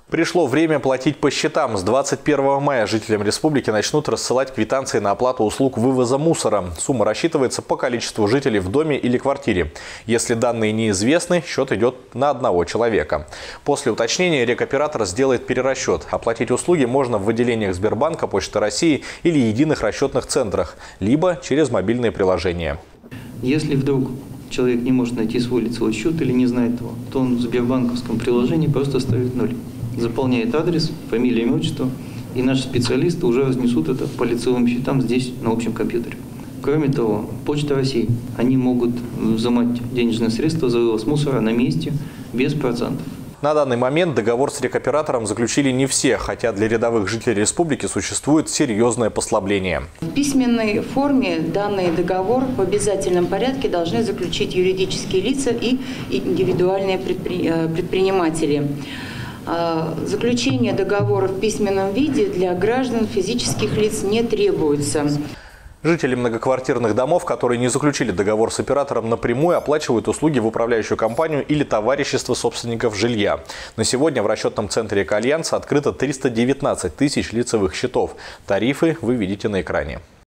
Пришло время платить по счетам. С 21 мая жителям республики начнут рассылать квитанции на оплату услуг вывоза мусора. Сумма рассчитывается по количеству жителей в доме или квартире. Если данные неизвестны, счет идет на одного человека. После уточнения рекоператор сделает перерасчет. Оплатить услуги можно в отделениях Сбербанка, Почты России или единых расчетных центрах, либо через мобильные приложения. Если вдруг человек не может найти свой лицевой счет или не знает его, то он в сбербанковском приложении просто ставит 0. Заполняет адрес, фамилия, имя, отчество, и наши специалисты уже разнесут это по лицевым счетам здесь, на общем компьютере. Кроме того, Почта России, они могут взимать денежные средства за вывоз мусора на месте без процентов. На данный момент договор с рекоператором заключили не все, хотя для рядовых жителей республики существует серьезное послабление. В письменной форме данный договор в обязательном порядке должны заключить юридические лица и индивидуальные предприниматели. Заключение договора в письменном виде для граждан физических лиц не требуется. Жители многоквартирных домов, которые не заключили договор с оператором напрямую, оплачивают услуги в управляющую компанию или товарищество собственников жилья. На сегодня в расчетном центре Экоальянса открыто 319 тысяч лицевых счетов. Тарифы вы видите на экране.